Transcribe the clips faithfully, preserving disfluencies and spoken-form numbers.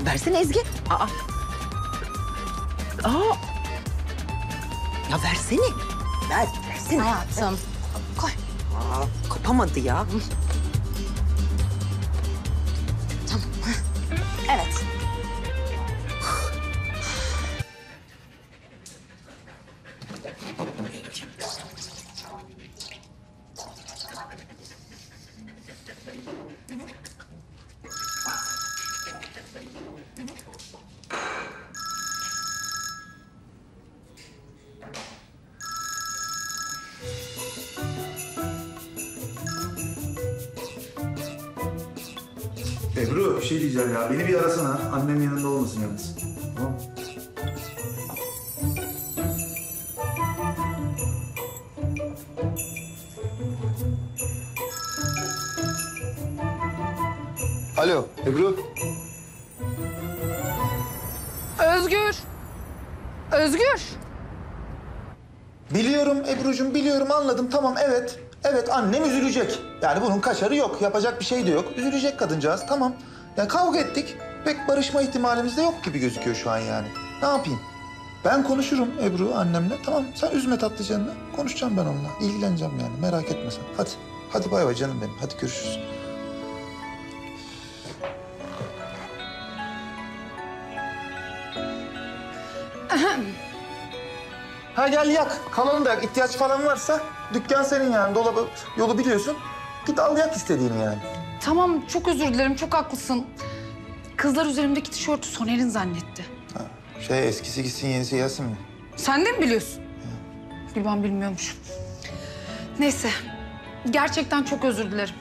versene Ezgi. Aa. Aa. Ya versene. Ver, versene. Hayatım. Koy. Aa, kopamadı ya. Tamam. Evet. Ebru, bir şey diyeceğim ya. Beni bir arasana. Annem yanında olmasın yalnız. Tamam mı? Alo, Ebru. Özgür. Özgür. Biliyorum Ebru'cum, biliyorum, anladım. Tamam, evet. Evet, annem üzülecek. Yani bunun kaçarı yok. Yapacak bir şey de yok. Üzülecek kadıncağız, tamam. Ya kavga ettik. Pek barışma ihtimalimiz de yok gibi gözüküyor şu an yani. Ne yapayım? Ben konuşurum Ebru annemle. Tamam, sen üzme tatlı canını. Konuşacağım ben onunla. İlgileneceğim yani. Merak etme sen. Hadi. Hadi bay bay canım benim. Hadi görüşürüz. Ha gel yak. Kalanı da yak. İhtiyaç falan varsa dükkan senin yani. Dolabı, yolu biliyorsun. Git al yak istediğini yani. Tamam, çok özür dilerim, çok haklısın. Kızlar üzerimdeki tişörtü Soner'in zannetti. Ha, şey eskisi gitsin yenisi gelsin mi? Sen de mi biliyorsun? Bir ben bilmiyormuşum. Neyse, gerçekten çok özür dilerim.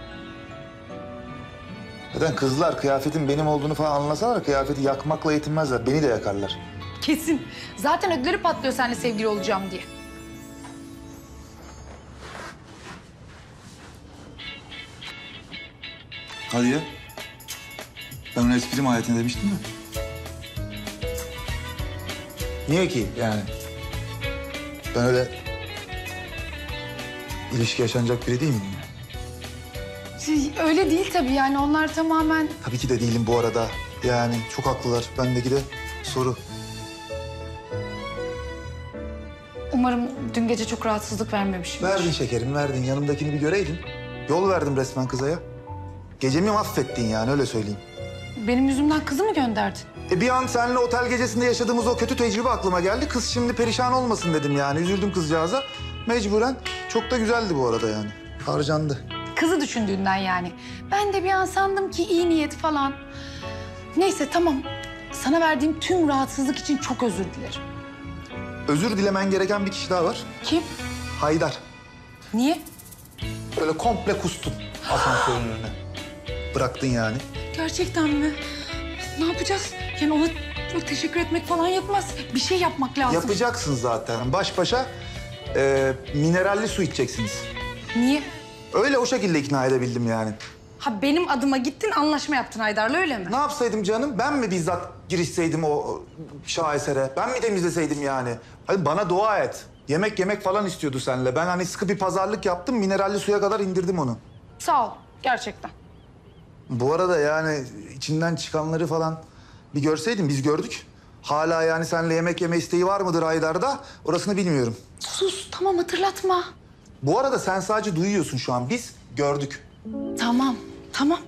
Zaten kızlar kıyafetin benim olduğunu falan anlasalar kıyafeti yakmakla yetinmezler. Beni de yakarlar. Kesin. Zaten ödleri patlıyor seninle sevgili olacağım diye. Hadi ya. Ben ona espri mahiyetine demiştim mi? Niye ki yani? Ben öyle ilişki yaşanacak biri değil miyim? Öyle değil tabii yani, onlar tamamen... Tabii ki de değilim bu arada. Yani çok haklılar. Bendeki de soru. Umarım dün gece çok rahatsızlık vermemişimdir. Verdin şekerim, verdin. Yanımdakini bir göreydin. Yol verdim resmen kıza ya. Gecemi mahvettin yani, öyle söyleyeyim. Benim yüzümden kızı mı gönderdin? E bir an seninle otel gecesinde yaşadığımız o kötü tecrübe aklıma geldi. Kız şimdi perişan olmasın dedim yani. Üzüldüm kızcağıza. Mecburen. Çok da güzeldi bu arada yani. Harcandı. Kızı düşündüğünden yani. Ben de bir an sandım ki iyi niyet falan. Neyse tamam. Sana verdiğim tüm rahatsızlık için çok özür dilerim. Özür dilemen gereken bir kişi daha var. Kim? Haydar. Niye? Böyle komple kustun asansörün önüne. Bıraktın yani. Gerçekten mi? Ne yapacağız? Yani ona böyle teşekkür etmek falan yetmez. Bir şey yapmak lazım. Yapacaksın zaten. Baş başa e, mineralli su içeceksiniz. Niye? Öyle o şekilde ikna edebildim yani. Ha benim adıma gittin, anlaşma yaptın Haydar'la, öyle mi? Ne yapsaydım canım? Ben mi bizzat girişseydim o şahesere? Ben mi temizleseydim yani? Hadi bana dua et. Yemek yemek falan istiyordu seninle. Ben hani sıkı bir pazarlık yaptım. Mineralli suya kadar indirdim onu. Sağ ol, gerçekten. Bu arada yani içinden çıkanları falan bir görseydin, biz gördük. Hala yani seninle yemek yeme isteği var mıdır Haydar'da? Orasını bilmiyorum. Sus, tamam hatırlatma. Bu arada sen sadece duyuyorsun şu an. Biz gördük. Tamam, tamam.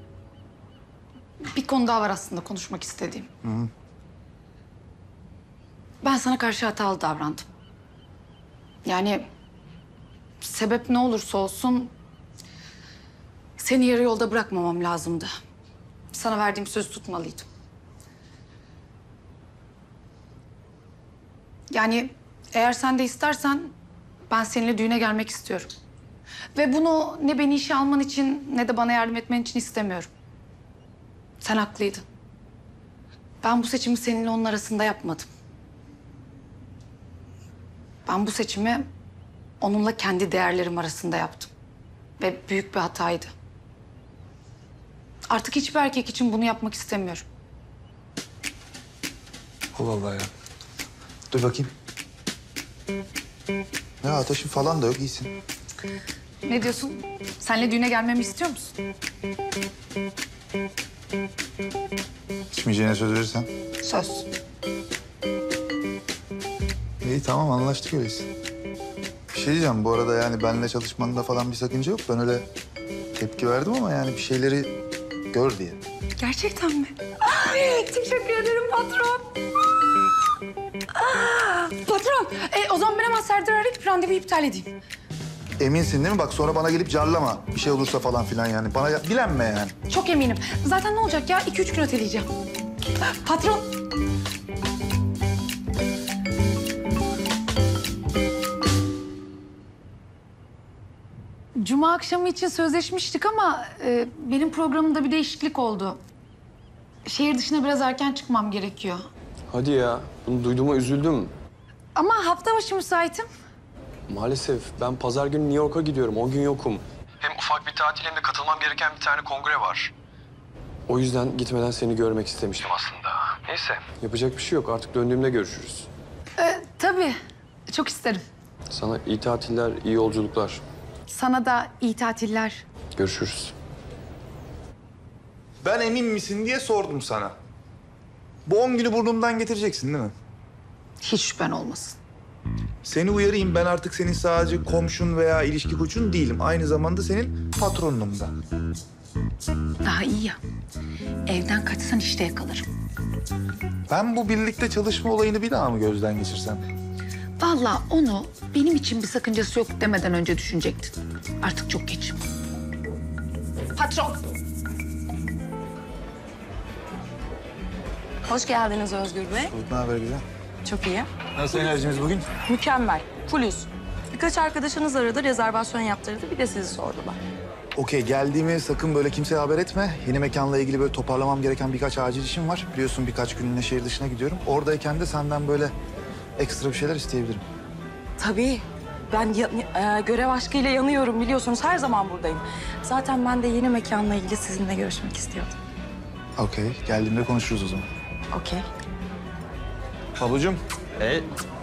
Bir konu daha var aslında konuşmak istediğim. Hı hı. Ben sana karşı hatalı davrandım. Yani sebep ne olursa olsun seni yarı yolda bırakmamam lazımdı. Sana verdiğim sözü tutmalıydım. Yani eğer sen de istersen ben seninle düğüne gelmek istiyorum. Ve bunu ne beni işe alman için ne de bana yardım etmen için istemiyorum. Sen haklıydın. Ben bu seçimi seninle onun arasında yapmadım. Ben bu seçimi onunla kendi değerlerim arasında yaptım. Ve büyük bir hataydı. Artık hiçbir erkek için bunu yapmak istemiyorum. Allah Allah ya. Dur bakayım. Ya ateşin falan da yok, iyisin. Ne diyorsun? Seninle düğüne gelmemi istiyor musun? İçmeyeceğine söz verirsen. Söz. İyi tamam anlaştık öyleyse. Bir şey diyeceğim bu arada yani benimle çalışmanda falan bir sakınca yok. Ben öyle tepki verdim ama yani bir şeyleri gör diye. Gerçekten mi? Ay, teşekkür ederim patron. Aa, patron, e, o zaman ben hemen Serdar'ı arayıp randevuyu iptal edeyim. Eminsin değil mi? Bak sonra bana gelip carlama. Bir şey olursa falan filan yani. Bana ya- bilenme yani. Çok eminim. Zaten ne olacak ya? İki üç gün öteleyeceğim. Patron. Cuma akşamı için sözleşmiştik ama e, benim programımda bir değişiklik oldu. Şehir dışına biraz erken çıkmam gerekiyor. Hadi ya. Bunu duyduğuma üzüldüm. Ama hafta başı müsaitim. Maalesef ben pazar günü New York'a gidiyorum. O gün yokum. Hem ufak bir tatil hem de katılmam gereken bir tane kongre var. O yüzden gitmeden seni görmek istemiştim aslında. Neyse. Yapacak bir şey yok. Artık döndüğümde görüşürüz. E, tabii. Çok isterim. Sana iyi tatiller, iyi yolculuklar. Sana da iyi tatiller. Görüşürüz. Ben emin misin diye sordum sana. Bu on günü burnumdan getireceksin değil mi? Hiç şüphen olmasın. Seni uyarayım ben artık senin sadece komşun veya ilişki koçun değilim. Aynı zamanda senin patronunum da. Daha iyi ya. Evden kaçsan işte yakalarım. Ben bu birlikte çalışma olayını bir daha mı gözden geçirsem? Vallahi onu benim için bir sakıncası yok demeden önce düşünecektin. Artık çok geç. Patron. Hoş geldiniz Özgür Bey. Ne haber güzel? Çok iyi. Nasıl enerjimiz bugün? Mükemmel. Fullüz. Birkaç arkadaşınız aradı, rezervasyon yaptırdı. Bir de sizi sordular. Okey geldiğimi sakın böyle kimseye haber etme. Yeni mekanla ilgili böyle toparlamam gereken birkaç acil işim var. Biliyorsun birkaç günlüğüne şehir dışına gidiyorum. Oradayken de senden böyle ekstra bir şeyler isteyebilirim. Tabii. Ben ya- e, görev aşkıyla yanıyorum biliyorsunuz. Her zaman buradayım. Zaten ben de yeni mekanla ilgili sizinle görüşmek istiyordum. Okey geldiğimde konuşuruz o zaman. Okey. Babacığım. E,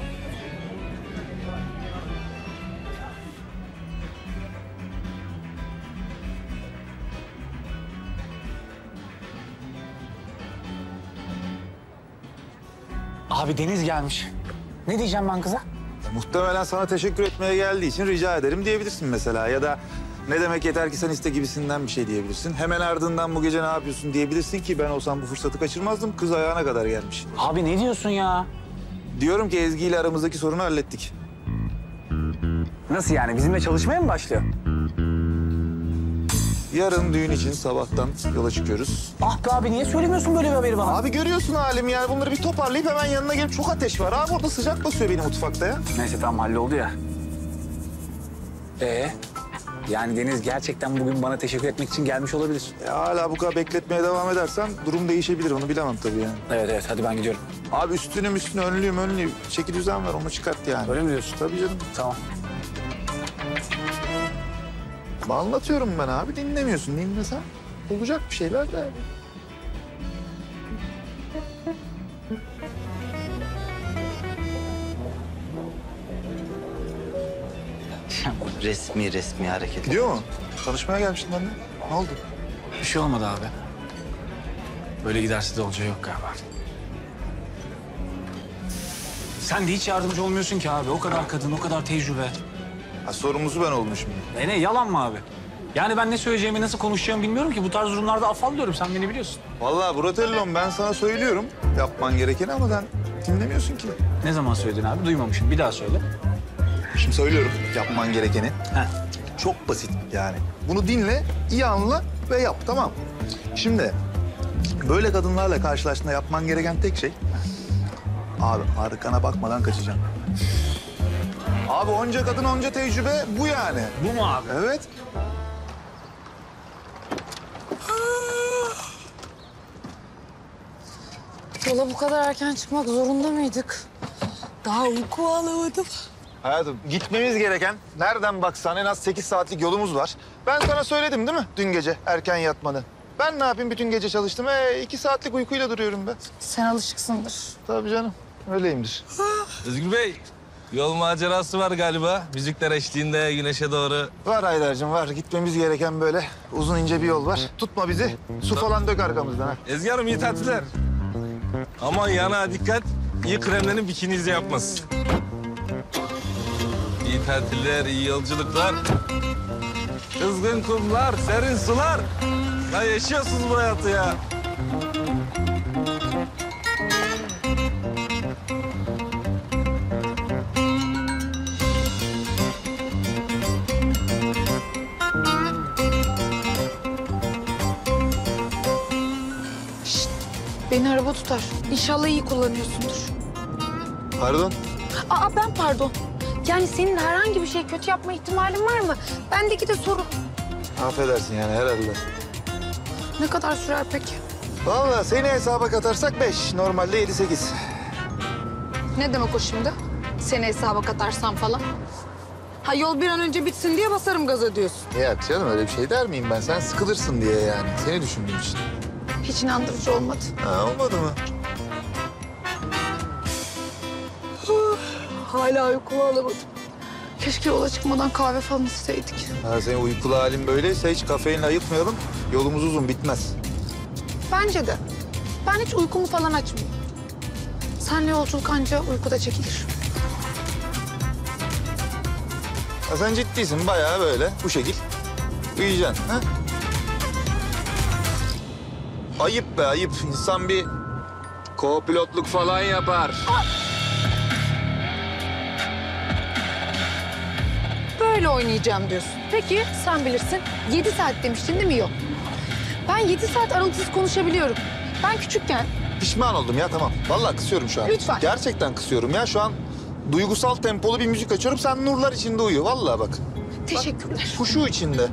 Abi Deniz gelmiş. Ne diyeceğim ben kıza? Muhtemelen sana teşekkür etmeye geldiği için rica ederim diyebilirsin mesela. Ya da ne demek yeter ki sen iste gibisinden bir şey diyebilirsin. Hemen ardından bu gece ne yapıyorsun diyebilirsin ki ben olsam bu fırsatı kaçırmazdım. Kız ayağına kadar gelmiş. Abi ne diyorsun ya? Diyorum ki Ezgi ile aramızdaki sorunu hallettik. Nasıl yani? Bizimle çalışmaya mı başlıyor? Yarın düğün için sabahtan yola çıkıyoruz. Ah be abi niye söylemiyorsun böyle bir haberi bana? Abi görüyorsun halimi yani bunları bir toparlayıp hemen yanına gelip çok ateş var. Abi orada sıcak basıyor benim mutfakta ya. Neyse tamam halloldu ya. Ee? Yani Deniz gerçekten bugün bana teşekkür etmek için gelmiş olabilir. Ya hala bu kadar bekletmeye devam edersen durum değişebilir onu bilemem tabii yani. Evet evet hadi ben gidiyorum. Abi üstünü üstünü önlüyüm önlüyüm. Çeki düzen var onu çıkart yani. Öyle mi diyorsun? Tabii canım. Tamam. Anlatıyorum ben abi dinlemiyorsun. Dinlesen olacak bir şeyler de. Resmi resmi hareket. Gidiyor mu? Tanışmaya gelmiştin anne. Ne oldu? Bir şey olmadı abi. Böyle giderse de olacağı yok galiba. Sen de hiç yardımcı olmuyorsun ki abi. O kadar kadın, o kadar tecrübe. Ha, sorumlusu ben oldum şimdi. Ne ne yalan mı abi? Yani ben ne söyleyeceğimi, nasıl konuşacağımı bilmiyorum ki. Bu tarz durumlarda afallıyorum. Sen beni biliyorsun. Vallahi Bratello'm ben sana söylüyorum yapman gerekeni ama sen dinlemiyorsun ki. Ne zaman söyledin abi? Duymamışım. Bir daha söyle. Şimdi söylüyorum yapman gerekeni. Heh. Çok basit yani. Bunu dinle, iyi anla ve yap tamam. Şimdi böyle kadınlarla karşılaştığında yapman gereken tek şey... Abi arkana bakmadan kaçacaksın. Abi onca kadın onca tecrübe bu yani. Bu mu abi? Evet. Yola bu kadar erken çıkmak zorunda mıydık? Daha uyku alamadım. Hayatım gitmemiz gereken nereden baksan en az sekiz saatlik yolumuz var. Ben sana söyledim değil mi dün gece erken yatmanı? Ben ne yapayım bütün gece çalıştım. Ee, iki saatlik uykuyla duruyorum ben. Sen alışıksındır. Tabii canım öyleyimdir. Özgür Bey, Yol macerası var galiba. Müzikler eşliğinde güneşe doğru. Var Haydar'cığım var. Gitmemiz gereken böyle uzun ince bir yol var. Tutma bizi. Su falan dök arkamızdan ha. Ezgi Hanım iyi tatiller. Aman yana dikkat. İyi kremlenin bikinize yapmasın. İyi tatiller, iyi yolculuklar. Kızgın kumlar, serin sular. Ya yaşıyorsunuz bu hayatı ya. Beni araba tutar. İnşallah iyi kullanıyorsundur. Pardon. Aa ben pardon. Yani senin herhangi bir şey kötü yapma ihtimalin var mı? Bendeki de sorun. Affedersin yani herhalde. Ne kadar sürer peki? Vallahi seni hesaba katarsak beş. Normalde yedi sekiz. Ne demek o şimdi? Seni hesaba katarsan falan. Ha yol bir an önce bitsin diye basarım gaza diyorsun. Yok canım öyle bir şey der miyim ben? Sen sıkılırsın diye yani. Seni düşündüğüm için. Hiç inandırıcı olmadı. Ha olmadı mı? Hala uykumu alamadım. Keşke yola çıkmadan kahve falan içseydik. Ha, senin uykulu halin böyleyse hiç kafein ayıtmayalım. Yolumuz uzun bitmez. Bence de. Ben hiç uykumu falan açmıyorum. Senle yolculuk anca uykuda çekilir. Ha, sen ciddiysin bayağı böyle bu şekil uyuyacaksın. Ha? Ayıp be ayıp. İnsan bir co-pilotluk falan yapar. Böyle oynayacağım diyorsun. Peki sen bilirsin. Yedi saat demiştin değil mi? Yok. Ben yedi saat aralıksız konuşabiliyorum. Ben küçükken Pişman oldum ya tamam. Vallahi kısıyorum şu an. Lütfen. Gerçekten kısıyorum ya. Şu an duygusal tempolu bir müzik açıyorum. Sen nurlar içinde uyu. Vallahi bak. teşekkürler. Huşu içinde.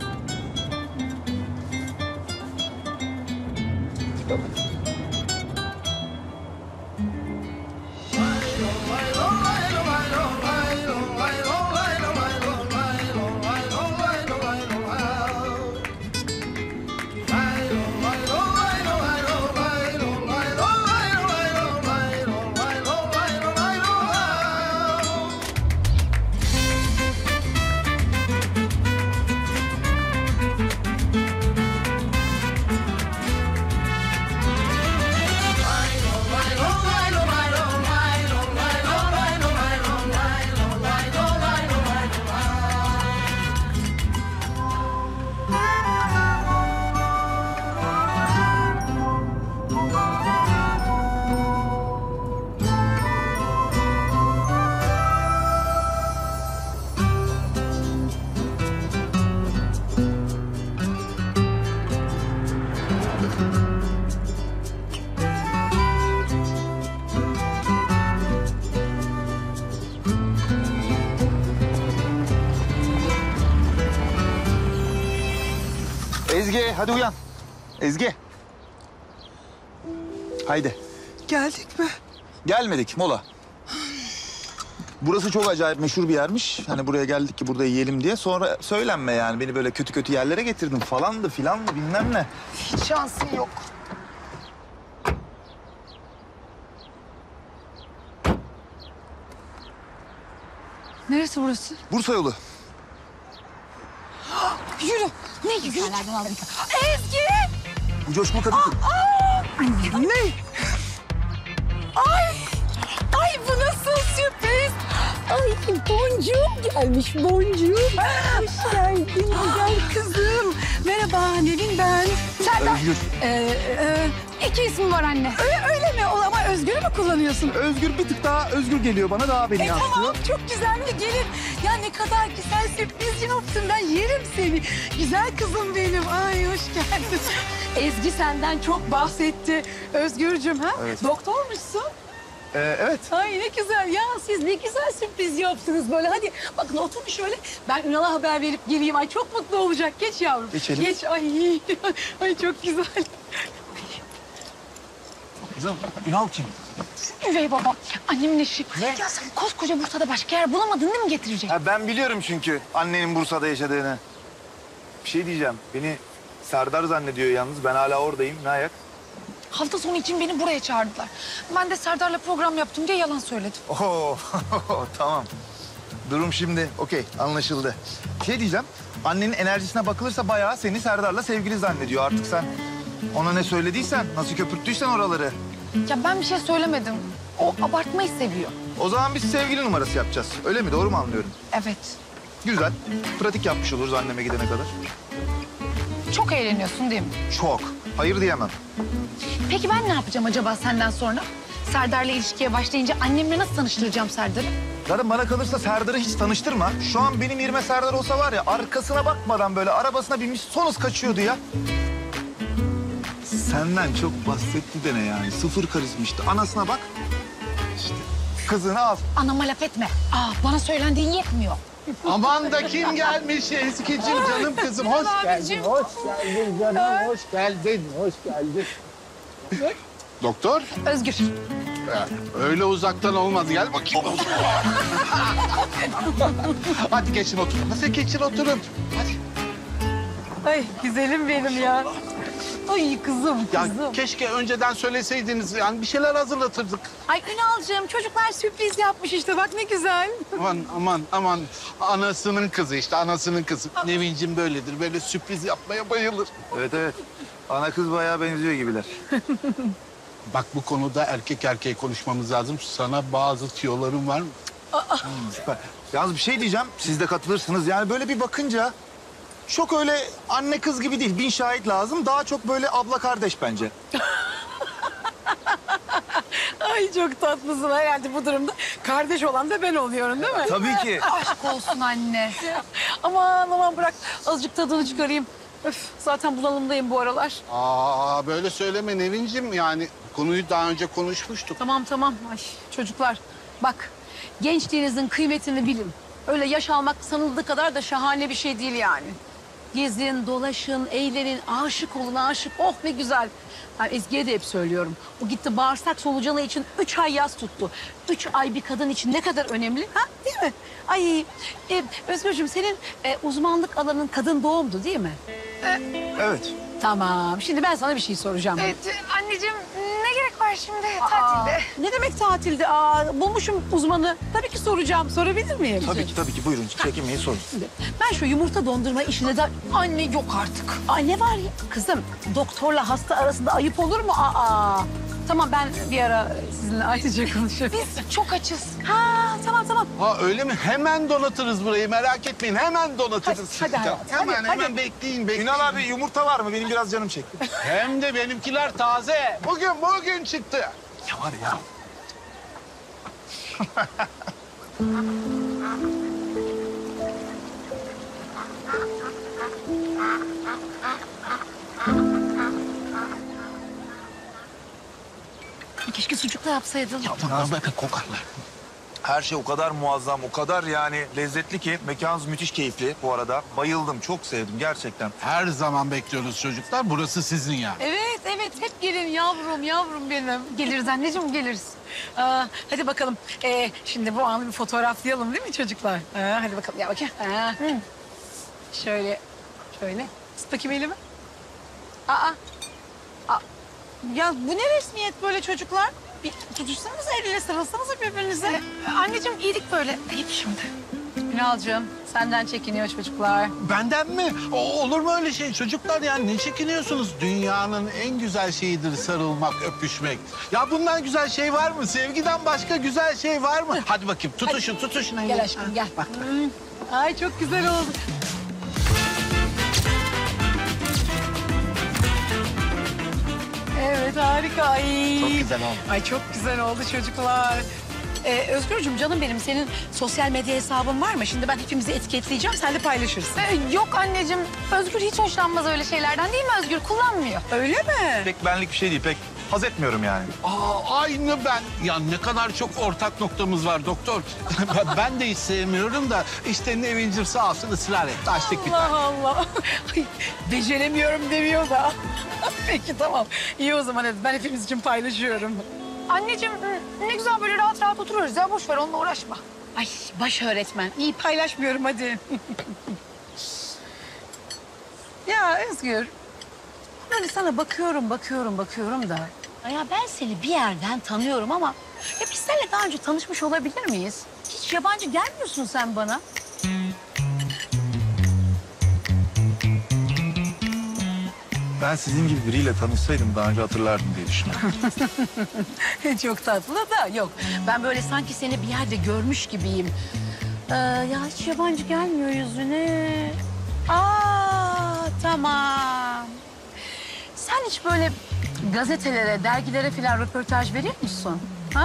Ezgi hadi uyan. Ezgi. Haydi. Geldik mi? Gelmedik mola. Burası çok acayip meşhur bir yermiş. Hani buraya geldik ki burada yiyelim diye. Sonra söylenme yani. Beni böyle kötü kötü yerlere getirdin falandı filandı bilmem ne. Hiç şansın yok. Neresi burası? Bursa yolu. Yürü. Ne yürü? Ezgi! Bu coşkulu kadın. Ne? Ay! Ay bu nasıl sürpriz? Ay boncuğum gelmiş boncuğum. Hoş geldin güzel kızım. Merhaba Nevin ben. Serdar. Özgür. Ee, e, iki ismi var anne. Öyle, öyle mi? O- Ama Özgür'ü mü kullanıyorsun? Özgür bir tık daha özgür geliyor bana daha beni E tamam çok güzel mi gelin. Ya ne kadar güzel sürpriz yaptın ben yerim seni. Güzel kızım benim. Ay hoş geldin. Ezgi senden çok bahsetti. Özgürcüm ha? Evet. Doktormuşsun. Ee, evet. Ay ne güzel ya siz ne güzel sürpriz yaptınız böyle. Hadi bakın oturun şöyle. Ben Ünal'a haber verip geleyim. Ay çok mutlu olacak. Geç yavrum. Geçelim. Geç ay. Ay çok güzel. Kızım Ünal kim? Üvey baba. Annemin eşi. Ya sen koskoca Bursa'da başka yer bulamadın değil mi getirecek? Ha, ben biliyorum çünkü annenin Bursa'da yaşadığını. Bir şey diyeceğim. Beni Serdar zannediyor yalnız. Ben hala oradayım. Ne ayak? Hafta sonu için beni buraya çağırdılar. Ben de Serdar'la program yaptım diye yalan söyledim. Oo, tamam. Durum şimdi okey, anlaşıldı. Şey diyeceğim, annenin enerjisine bakılırsa bayağı seni Serdar'la sevgili zannediyor. Artık sen ona ne söylediysen, nasıl köpürttüysen oraları. Ya ben bir şey söylemedim. O abartmayı seviyor. O zaman biz sevgili numarası yapacağız. Öyle mi? Doğru mu anlıyorum? Evet. Güzel. Pratik yapmış oluruz anneme gidene kadar. Çok eğleniyorsun değil mi? Çok. Hayır diyemem. Peki ben ne yapacağım acaba senden sonra? Serdar'la ilişkiye başlayınca annemle nasıl tanıştıracağım Serdar'ı? Zaten bana kalırsa Serdar'ı hiç tanıştırma. Şu an benim yerime Serdar olsa var ya, arkasına bakmadan böyle arabasına binmiş son hız kaçıyordu ya. Senden çok bahsetti de ne yani? Sıfır karizma işte. Anasına bak. İşte kızını al. Anama laf etme. Aa, bana söylendiğin yetmiyor. Aman da kim gelmiş eskicim canım kızım. Hoş geldin, hoş geldin canım, hoş geldin, hoş geldin. Doktor, Özgür. öyle uzaktan olmaz. Gel bakayım. Hadi geçin oturun. Hadi geçin oturun. Hadi. Ay güzelim benim ya. Ay kızım, Ya kızım. keşke önceden söyleseydiniz. Yani bir şeyler hazırlatırdık. Ay Ünal'cığım çocuklar sürpriz yapmış işte bak ne güzel. Aman aman aman. Anasının kızı işte, anasının kızı. Nevincim böyledir. Böyle sürpriz yapmaya bayılır. Evet evet. Ana kız bayağı benziyor gibiler. Bak bu konuda erkek erkeğe konuşmamız lazım. Sana bazı tiyolarım var mı? Süper. Yalnız bir şey diyeceğim. Siz de katılırsınız. Yani böyle bir bakınca çok öyle anne kız gibi değil. Bin şahit lazım. Daha çok böyle abla kardeş bence. Ay çok tatlısın herhalde bu durumda. Kardeş olan da ben oluyorum değil mi? Tabii ki. Aşk olsun anne. Aman aman bırak azıcık tadını çıkarayım. Öf zaten bunalımdayım bu aralar. Aa böyle söyleme Nevincim. Yani konuyu daha önce konuşmuştuk. Tamam tamam. Ay çocuklar bak gençliğinizin kıymetini bilin. Öyle yaş almak sanıldığı kadar da şahane bir şey değil yani. Gezin, dolaşın, eğlenin, aşık olun, aşık. Oh ne güzel. Ben Ezgi'ye de hep söylüyorum. O gitti bağırsak solucanı için üç ay yas tuttu. Üç ay bir kadın için ne kadar önemli, ha? Değil mi? Ay, e, Özgürcüğüm senin e, uzmanlık alanın kadın doğumdu değil mi? Evet. Tamam. Şimdi ben sana bir şey soracağım. Evet, anneciğim ne gerek var şimdi Aa, tatilde? ne demek tatilde? Aa, bulmuşum uzmanı. Tabii ki soracağım. Sorabilir miyim? Tabii ki tabii ki. Buyurun çekinmeyin sorun. Şimdi ben şu yumurta dondurma işine de... Anne yok artık. Ay ne var ya? Kızım doktorla hasta arasında ayıp olur mu? Aa. Tamam ben bir ara sizinle ayrıca konuşurum. Biz çok açız. Ha tamam tamam. Ha öyle mi? Hemen donatırız burayı. Merak etmeyin. Hemen donatırız. Hadi, hadi hayatım, Hemen hadi, hemen hadi. bekleyin bekleyin. Ünal abi yumurta var mı? Benim biraz canım çekti. Hem de benimkiler taze. Bugün bugün çıktı. Ya var ya. Keşke sucukla yapsaydın. Tamam bakın kokarlar. Her şey o kadar muazzam, o kadar yani lezzetli ki. Mekanınız müthiş keyifli bu arada. Bayıldım, çok sevdim gerçekten. Her zaman bekliyoruz çocuklar. Burası sizin ya. Evet evet hep gelin yavrum yavrum benim. Geliriz anneciğim geliriz. Aa, hadi bakalım. Ee, şimdi bu anı bir fotoğraflayalım değil mi çocuklar? Aa, hadi bakalım ya bakayım. Aa. Şöyle, şöyle. Tut bakayım elimi. Aa. Aa. Ya bu ne resmiyet böyle çocuklar? Bir tutuşsanız elle sarılsanıza birbirinize. Ee, anneciğim iyilik böyle. Ayıp şimdi. Ünal'cığım senden çekiniyor çocuklar. Benden mi? O, olur mu öyle şey çocuklar ya? Ne çekiniyorsunuz? Dünyanın en güzel şeyidir sarılmak, öpüşmek. Ya bundan güzel şey var mı? Sevgiden başka güzel şey var mı? Hadi bakayım tutuşun, tutuşun. Gel aşkım gel. Bak. Ay çok güzel oldu. Evet harika. Ay. Çok güzel oldu. Ay çok güzel oldu çocuklar. Ee, Özgürcüğüm canım benim senin sosyal medya hesabın var mı? Şimdi ben hepimizi etiketleyeceğim sen de paylaşırsın. Ee, yok anneciğim. Özgür hiç hoşlanmaz öyle şeylerden değil mi Özgür? Kullanmıyor. Öyle mi? Pek benlik bir şey değil, pek haz etmiyorum yani. Aa, aynı ben. Ya ne kadar çok ortak noktamız var doktor. Ben de hiç sevmiyorum da işte Nevincim sağ olsun ısrar etti. Açtık bir tane. Allah Allah. Ay, beceremiyorum demiyor da. Peki tamam. İyi o zaman hadi ben hepimiz için paylaşıyorum. Anneciğim ne güzel böyle rahat rahat oturuyoruz ya. Boş ver onunla uğraşma. Ay baş öğretmen. İyi paylaşmıyorum hadi. Ya Özgür. Hani sana bakıyorum, bakıyorum, bakıyorum da... Ya ben seni bir yerden tanıyorum ama ya biz seninle daha önce tanışmış olabilir miyiz? Hiç yabancı gelmiyorsun sen bana. Ben sizin gibi biriyle tanışsaydım daha önce hatırlardım diye düşünüyorum. Çok tatlı da yok. Ben böyle sanki seni bir yerde görmüş gibiyim. Ee, ya hiç yabancı gelmiyor yüzüne. Aa tamam. Sen hiç böyle gazetelere, dergilere falan röportaj veriyor musun? Ha?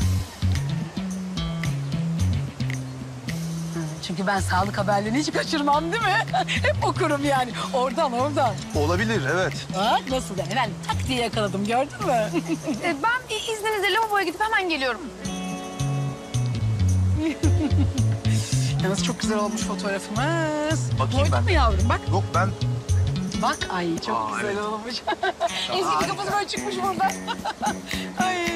Çünkü ben sağlık haberlerini hiç kaçırmam değil mi? Hep okurum yani. Oradan oradan. Olabilir, evet. Bak nasıl da hemen tak diye yakaladım gördün mü? E, ben e, izninizle lavaboya gidip hemen geliyorum. Yalnız çok güzel olmuş fotoğrafımız. Bakayım Doydun ben. mu yavrum? Bak. Yok ben Bak ay çok Aa, güzel evet. olmuş. Eski kafası böyle çıkmış buradan. Ay.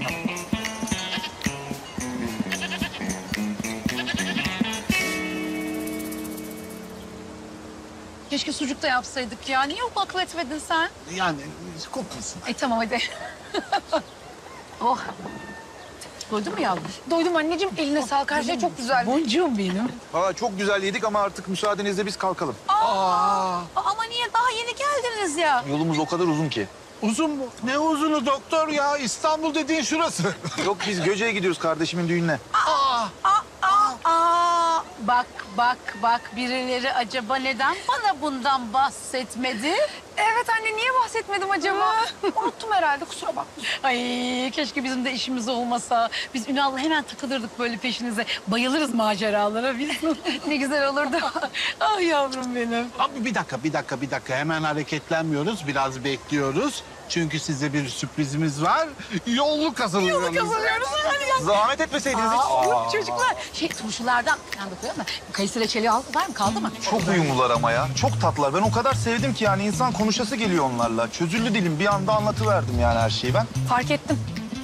Keşke sucuk da yapsaydık ya. Niye o akıl etmedin sen? Yani kokmasın. E tamam hadi. Oh. Doydun mu yavrum? Doydum anneciğim. Eline sağlık. Her şey çok güzel. Boncuğum benim. Valla çok güzel yedik ama artık müsaadenizle biz kalkalım. Aa, ama niye daha yeni geldiniz ya? Yolumuz o kadar uzun ki. Uzun mu? Ne uzunu doktor ya? İstanbul dediğin şurası. Yok biz Göce'ye gidiyoruz kardeşimin düğününe. Aa, aa, bak bak bak birileri acaba neden bana bundan bahsetmedi? Evet anne, niye bahsetmedim acaba? Unuttum herhalde, kusura bakma. Ay keşke bizim de işimiz olmasa. Biz Ünal'la hemen takılırdık böyle peşinize. Bayılırız maceralara biz. Ne güzel olurdu. Ah yavrum benim. Abi bir dakika, bir dakika, bir dakika. Hemen hareketlenmiyoruz. Biraz bekliyoruz. Çünkü size bir sürprizimiz var. Yolluk hazırlıyoruz. Kazanıyoruz hadi gel. Zahmet etmeseydiniz hiç. Aa, yok çocuklar. Şey turşulardan falan da koyalım da. Kayısı reçeli al, var mı kaldı mı? Çok uyumlular ama ya. Çok tatlılar. Ben o kadar sevdim ki yani insan konuşası geliyor onlarla. Çözüldü dilim. Bir anda anlatıverdim yani her şeyi ben. Fark ettim.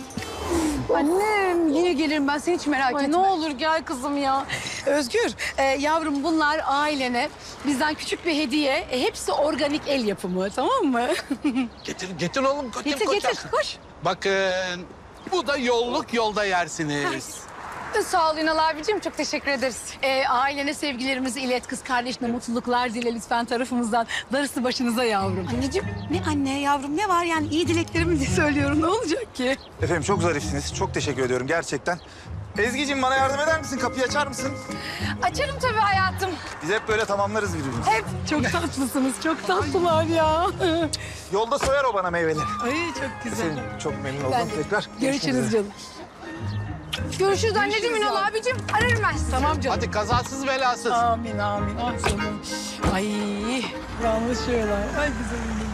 Annem yine gelirim ben sen hiç merak Ay, etme. ne olur gel kızım ya. Özgür e, yavrum bunlar ailene bizden küçük bir hediye. E, hepsi organik el yapımı tamam mı? Getir, getir oğlum. Getir, getir koçak. getir koş. Bakın, bu da yolluk, yolda yersiniz. Sağ ol Ünal abicim, çok teşekkür ederiz. E, ailene sevgilerimizi ilet, kız kardeşine mutluluklar dile lütfen tarafımızdan. Darısı başınıza yavrum. Anneciğim ne anne yavrum ne var yani iyi dileklerimi de söylüyorum ne olacak ki? Efendim çok zarifsiniz. Çok teşekkür ediyorum gerçekten. Ezgi'cim bana yardım eder misin? Kapıyı açar mısın? Açarım tabii hayatım. Biz hep böyle tamamlarız birbirimizi. Hep çok tatlısınız çok tatlılar ya. Yolda soyar o bana meyveleri. Ay çok güzel. Efendim çok memnun oldum Ben de. tekrar. Görüşmek Görüşürüz üzere. canım. Görüşürüz anneciğim, Ünal abicim. Ararım ben sizi. Tamam canım. Hadi kazasız belasız. Amin amin. Ah canım. Ay yanlışıyorlar. Ay güzelim.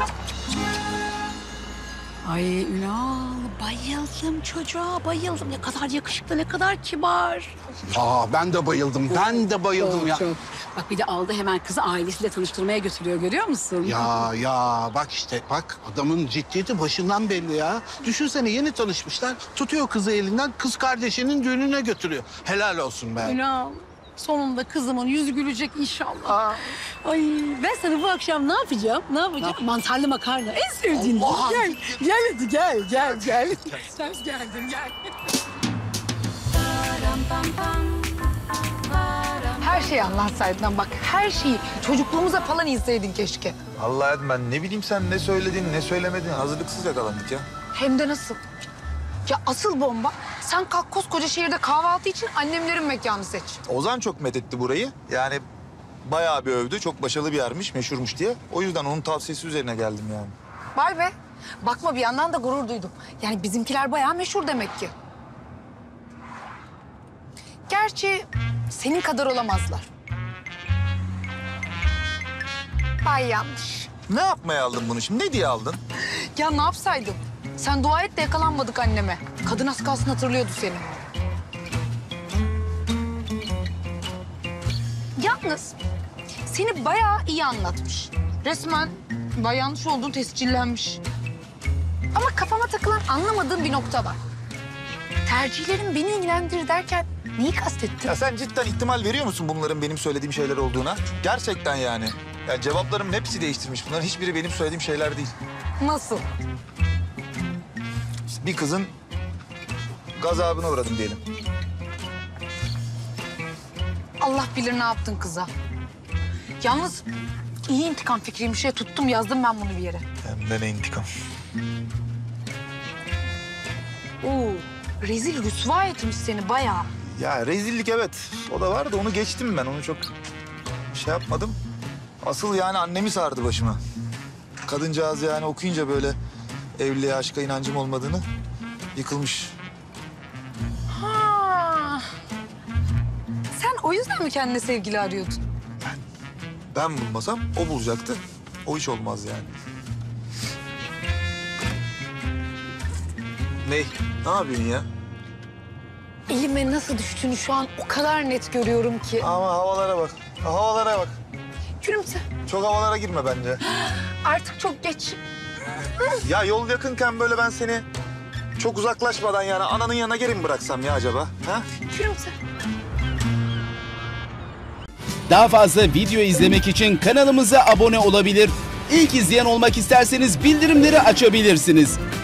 Ay Ünal bayıldım çocuğa bayıldım. Ne kadar yakışıklı ne kadar kibar. Aa, ben de bayıldım, ben de bayıldım ya. Çok. Bak bir de aldı hemen kızı ailesiyle tanıştırmaya götürüyor görüyor musun? Ya ya bak işte bak adamın ciddiyeti başından belli ya. Düşünsene yeni tanışmışlar. Tutuyor kızı elinden kız kardeşinin düğününe götürüyor. Helal olsun be. Ünal sonunda kızımın yüzü gülecek inşallah. Ay ben sana bu akşam ne yapacağım? Ne yapacağım? Mantarlı makarna en sevdiğin. Allah! Gel gel hadi gel gel gel. Sen geldin gel. Her şeyi anlatsaydın bak, her şeyi. Çocukluğumuza falan izleydin keşke. Vallahi ben ne bileyim sen ne söyledin ne söylemedin. Hazırlıksız yakalandık ya. Hem de nasıl? Ya asıl bomba, sen kalk koskoca şehirde kahvaltı için annemlerin mekanı seç. Ozan çok methetti burayı. Yani bayağı bir övdü. Çok başarılı bir yermiş, meşhurmuş diye. O yüzden onun tavsiyesi üzerine geldim yani. Vay be. Bakma bir yandan da gurur duydum. Yani bizimkiler bayağı meşhur demek ki. Gerçi senin kadar olamazlar. Ay yanlış. Ne yapmaya aldın bunu şimdi? Ne diye aldın? Ya ne yapsaydım? Sen dua et de yakalanmadık anneme. Kadın az kalsın hatırlıyordu seni. Yalnız seni bayağı iyi anlatmış. Resmen bayağı yanlış olduğun tescillenmiş. Ama kafama takılan anlamadığım bir nokta var. Tercihlerin beni ilgilendirir derken neyi kastettin? Ya sen cidden ihtimal veriyor musun bunların benim söylediğim şeyler olduğuna? Gerçekten yani. Ya cevaplarımın hepsi değiştirmiş. Bunların hiçbiri benim söylediğim şeyler değil. Nasıl? bir kızın gazabına uğradım diyelim. Allah bilir ne yaptın kıza. Yalnız iyi intikam fikriymiş. Şey tuttum, yazdım ben bunu bir yere. Hem de ne intikam. Oo, rezil rüsva etmiş seni bayağı. Ya rezillik evet. O da var da onu geçtim ben. Onu çok şey yapmadım. Asıl yani annemi sardı başıma. Kadıncağız yani okuyunca böyle evliliğe, aşka inancım olmadığını yıkılmış. Ha. Sen o yüzden mi kendine sevgili arıyordun? Ben bulmasam o bulacaktı. O hiç olmaz yani. Ne? Ne yapıyorsun ya? Elime nasıl düştüğünü şu an o kadar net görüyorum ki. Ama havalara bak. Havalara bak. Gülümse. Çok havalara girme bence. Artık çok geç. Ya yol yakınken böyle ben seni çok uzaklaşmadan yani ananın yanına geri mi bıraksam ya acaba? Ha? Gülümse. Daha fazla video izlemek için kanalımıza abone olabilir. İlk izleyen olmak isterseniz bildirimleri açabilirsiniz.